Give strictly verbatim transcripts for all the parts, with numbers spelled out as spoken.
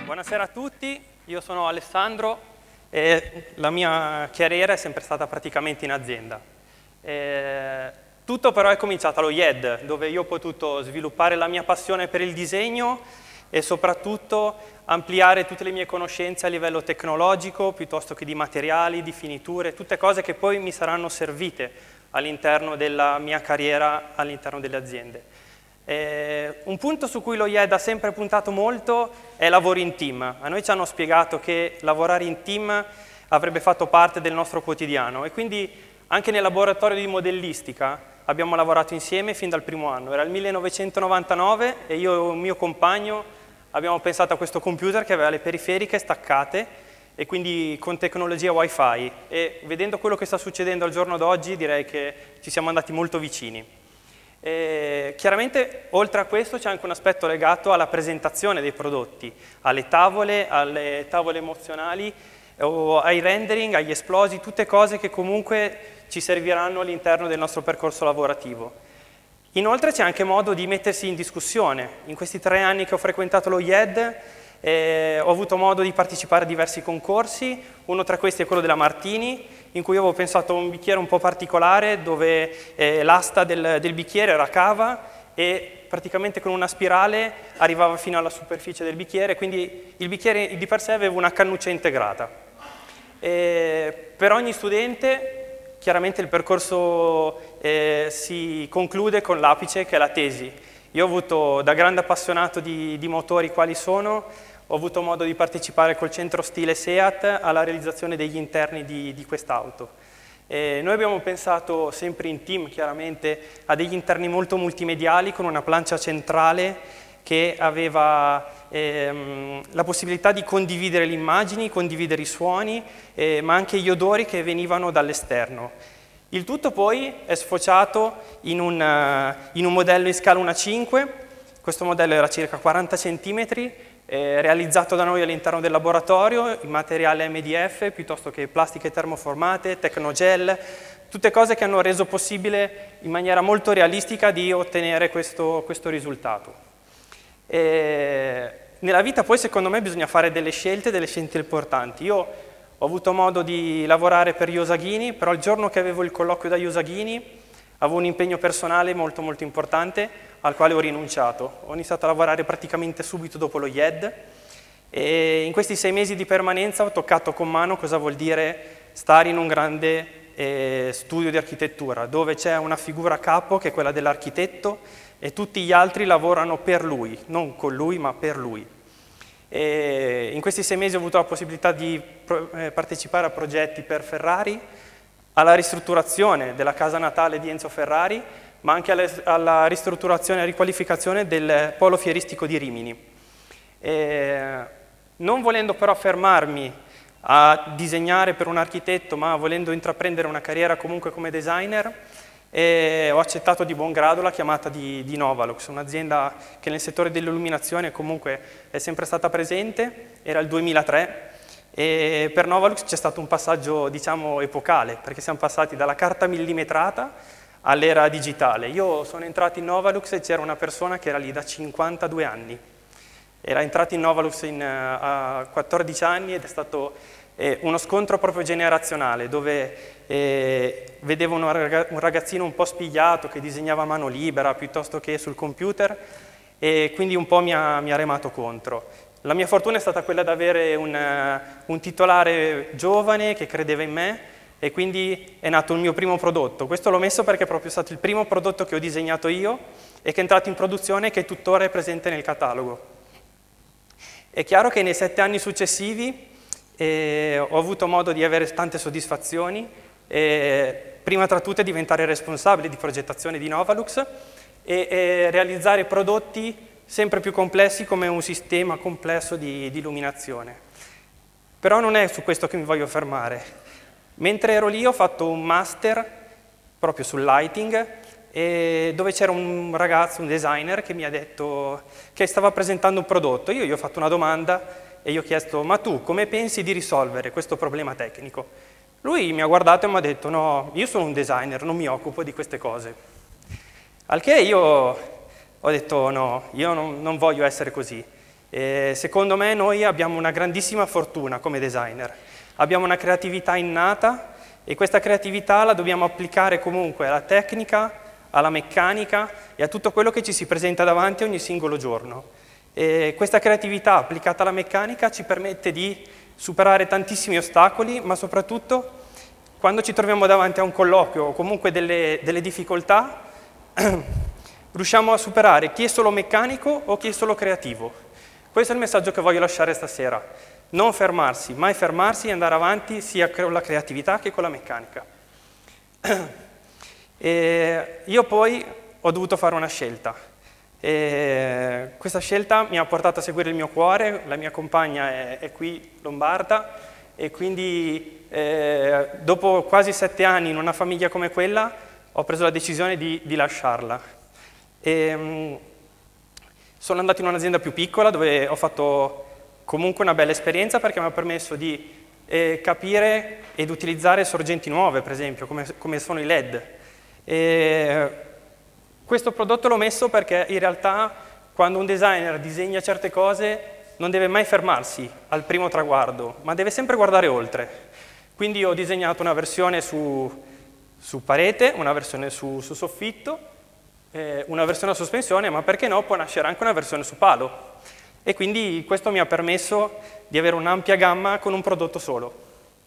Buonasera a tutti, io sono Alessandro e la mia carriera è sempre stata praticamente in azienda. E tutto però è cominciato allo I E D, dove io ho potuto sviluppare la mia passione per il disegno e soprattutto ampliare tutte le mie conoscenze a livello tecnologico, piuttosto che di materiali, di finiture, tutte cose che poi mi saranno servite all'interno della mia carriera all'interno delle aziende. Eh, un punto su cui lo I E D ha sempre puntato molto è lavoro in team. A noi ci hanno spiegato che lavorare in team avrebbe fatto parte del nostro quotidiano e quindi anche nel laboratorio di modellistica abbiamo lavorato insieme fin dal primo anno. Era il millenovecentonovantanove e io e un mio compagno abbiamo pensato a questo computer che aveva le periferiche staccate e quindi con tecnologia Wi-Fi, e vedendo quello che sta succedendo al giorno d'oggi direi che ci siamo andati molto vicini. E chiaramente oltre a questo c'è anche un aspetto legato alla presentazione dei prodotti, alle tavole, alle tavole emozionali o ai rendering, agli esplosi, tutte cose che comunque ci serviranno all'interno del nostro percorso lavorativo. Inoltre c'è anche modo di mettersi in discussione. In questi tre anni che ho frequentato lo I E D eh, ho avuto modo di partecipare a diversi concorsi, uno tra questi è quello della Martini, in cui avevo pensato a un bicchiere un po' particolare dove eh, l'asta del, del bicchiere era cava e praticamente con una spirale arrivava fino alla superficie del bicchiere, quindi il bicchiere di per sé aveva una cannuccia integrata. E per ogni studente chiaramente il percorso eh, si conclude con l'apice che è la tesi. Io ho avuto, da grande appassionato di, di motori quali sono, ho avuto modo di partecipare col centro stile SEAT alla realizzazione degli interni di, di quest'auto. Noi abbiamo pensato sempre in team chiaramente a degli interni molto multimediali con una plancia centrale che aveva ehm, la possibilità di condividere le immagini, condividere i suoni, eh, ma anche gli odori che venivano dall'esterno. Il tutto poi è sfociato in un, uh, in un modello in scala uno a cinque, questo modello era circa quaranta centimetri, eh, realizzato da noi all'interno del laboratorio in materiale M D F piuttosto che plastiche termoformate, Tecnogel, tutte cose che hanno reso possibile in maniera molto realistica di ottenere questo, questo risultato. E nella vita poi secondo me bisogna fare delle scelte, delle scelte importanti. Io ho avuto modo di lavorare per Yosaghini, però il giorno che avevo il colloquio da Yosaghini avevo un impegno personale molto molto importante al quale ho rinunciato. Ho iniziato a lavorare praticamente subito dopo lo I E D e in questi sei mesi di permanenza ho toccato con mano cosa vuol dire stare in un grande eh, studio di architettura, dove c'è una figura capo che è quella dell'architetto e tutti gli altri lavorano per lui, non con lui ma per lui. E in questi sei mesi ho avuto la possibilità di eh, partecipare a progetti per Ferrari, alla ristrutturazione della casa natale di Enzo Ferrari, ma anche alle, alla ristrutturazione e riqualificazione del polo fieristico di Rimini. E, non volendo però fermarmi a disegnare per un architetto, ma volendo intraprendere una carriera comunque come designer, e ho accettato di buon grado la chiamata di, di Novalux, un'azienda che nel settore dell'illuminazione comunque è sempre stata presente, era il duemilatré, e per Novalux c'è stato un passaggio, diciamo, epocale, perché siamo passati dalla carta millimetrata all'era digitale. Io sono entrato in Novalux e c'era una persona che era lì da cinquantadue anni. Era entrato in Novalux in, uh, a quattordici anni ed è stato eh, uno scontro proprio generazionale, dove eh, vedevo un ragazzino un po' spigliato che disegnava a mano libera piuttosto che sul computer e quindi un po' mi ha, mi ha remato contro. La mia fortuna è stata quella di avere un, uh, un titolare giovane che credeva in me e quindi è nato il mio primo prodotto. Questo l'ho messo perché è proprio stato il primo prodotto che ho disegnato io e che è entrato in produzione e che tuttora è presente nel catalogo. È chiaro che nei sette anni successivi eh, ho avuto modo di avere tante soddisfazioni, eh, prima tra tutte diventare responsabile di progettazione di Novalux e, e realizzare prodotti sempre più complessi come un sistema complesso di, di illuminazione. Però non è su questo che mi voglio fermare. Mentre ero lì ho fatto un master proprio sul lighting, e dove c'era un ragazzo, un designer, che mi ha detto che stava presentando un prodotto. Io gli ho fatto una domanda e gli ho chiesto: ma tu come pensi di risolvere questo problema tecnico? Lui mi ha guardato e mi ha detto: no, io sono un designer, non mi occupo di queste cose. Al che io ho detto: no, io non, non voglio essere così. E secondo me noi abbiamo una grandissima fortuna come designer. Abbiamo una creatività innata e questa creatività la dobbiamo applicare comunque alla tecnica, alla meccanica e a tutto quello che ci si presenta davanti ogni singolo giorno. E questa creatività applicata alla meccanica ci permette di superare tantissimi ostacoli, ma soprattutto quando ci troviamo davanti a un colloquio o comunque delle, delle difficoltà, riusciamo a superare chi è solo meccanico o chi è solo creativo. Questo è il messaggio che voglio lasciare stasera. Non fermarsi, mai fermarsi e andare avanti sia con la creatività che con la meccanica. E io poi ho dovuto fare una scelta. E questa scelta mi ha portato a seguire il mio cuore, la mia compagna è, è qui lombarda e quindi eh, dopo quasi sette anni in una famiglia come quella ho preso la decisione di, di lasciarla. E, mh, sono andato in un'azienda più piccola dove ho fatto comunque una bella esperienza perché mi ha permesso di eh, capire ed utilizzare sorgenti nuove, per esempio, come, come sono i L E D. E questo prodotto l'ho messo perché in realtà quando un designer disegna certe cose non deve mai fermarsi al primo traguardo, ma deve sempre guardare oltre. Quindi ho disegnato una versione su, su parete, una versione su, su soffitto, eh, una versione a sospensione, ma perché no, può nascere anche una versione su palo. E quindi questo mi ha permesso di avere un'ampia gamma con un prodotto solo.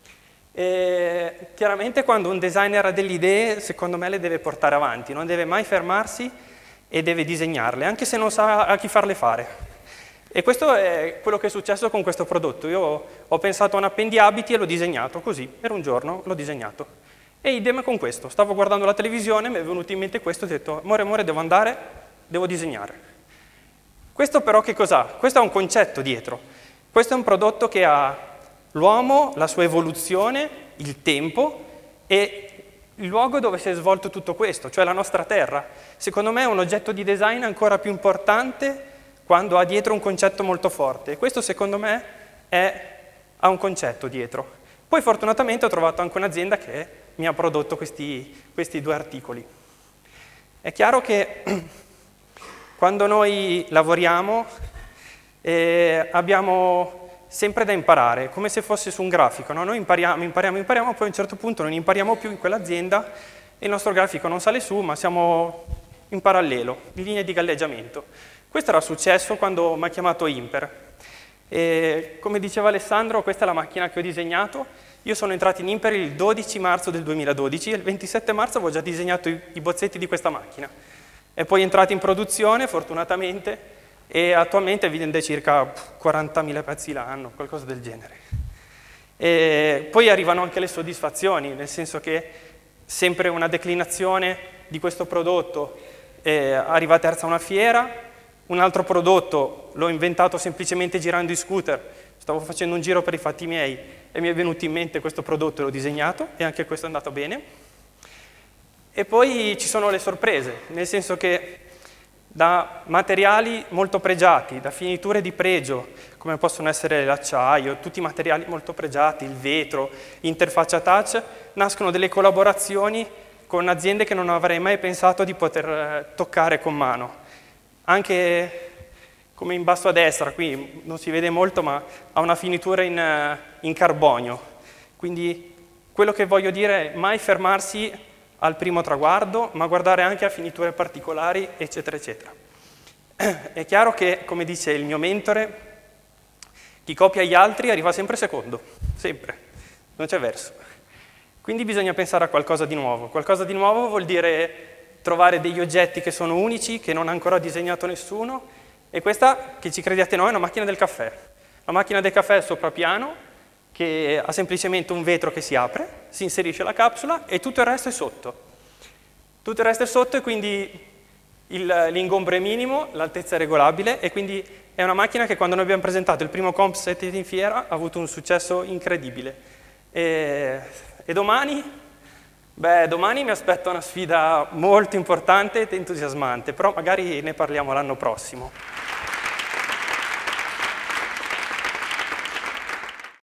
E chiaramente quando un designer ha delle idee, secondo me le deve portare avanti, non deve mai fermarsi e deve disegnarle, anche se non sa a chi farle fare. E questo è quello che è successo con questo prodotto. Io ho pensato a un appendiabiti e l'ho disegnato così, per un giorno l'ho disegnato. E idem con questo, stavo guardando la televisione, mi è venuto in mente questo, ho detto, amore, amore, devo andare, devo disegnare. Questo però che cos'ha? Questo ha un concetto dietro. Questo è un prodotto che ha l'uomo, la sua evoluzione, il tempo e il luogo dove si è svolto tutto questo, cioè la nostra terra. Secondo me è un oggetto di design ancora più importante quando ha dietro un concetto molto forte. E questo secondo me è, ha un concetto dietro. Poi fortunatamente ho trovato anche un'azienda che mi ha prodotto questi, questi due articoli. È chiaro che quando noi lavoriamo eh, abbiamo sempre da imparare, come se fosse su un grafico, no? Noi impariamo, impariamo, impariamo, poi a un certo punto non impariamo più in quell'azienda e il nostro grafico non sale su, ma siamo in parallelo, in linea di galleggiamento. Questo era successo quando mi ha chiamato Imper. E, come diceva Alessandro, questa è la macchina che ho disegnato. Io sono entrato in Imper il dodici marzo del duemiladodici e il ventisette marzo avevo già disegnato i, i bozzetti di questa macchina. È poi entrato in produzione, fortunatamente, e attualmente vende circa quarantamila pezzi l'anno, qualcosa del genere. E poi arrivano anche le soddisfazioni, nel senso che sempre una declinazione di questo prodotto eh, arriva a terza una fiera, un altro prodotto l'ho inventato semplicemente girando i scooter, stavo facendo un giro per i fatti miei e mi è venuto in mente questo prodotto e l'ho disegnato e anche questo è andato bene. E poi ci sono le sorprese, nel senso che da materiali molto pregiati, da finiture di pregio, come possono essere l'acciaio, tutti i materiali molto pregiati, il vetro, interfaccia touch, nascono delle collaborazioni con aziende che non avrei mai pensato di poter toccare con mano. Anche come in basso a destra, qui non si vede molto, ma ha una finitura in, in carbonio. Quindi quello che voglio dire è mai fermarsi al primo traguardo, ma guardare anche a finiture particolari, eccetera, eccetera. È chiaro che, come dice il mio mentore, chi copia gli altri arriva sempre secondo, sempre, non c'è verso. Quindi bisogna pensare a qualcosa di nuovo. Qualcosa di nuovo vuol dire trovare degli oggetti che sono unici, che non ha ancora disegnato nessuno, e questa, che ci crediate noi, è una macchina del caffè. La macchina del caffè è il soprapiano, che ha semplicemente un vetro che si apre, si inserisce la capsula e tutto il resto è sotto. Tutto il resto è sotto e quindi l'ingombro è minimo, l'altezza è regolabile e quindi è una macchina che quando noi abbiamo presentato il primo concept in fiera ha avuto un successo incredibile. E, e domani? Beh, domani mi aspetta una sfida molto importante ed entusiasmante, però magari ne parliamo l'anno prossimo.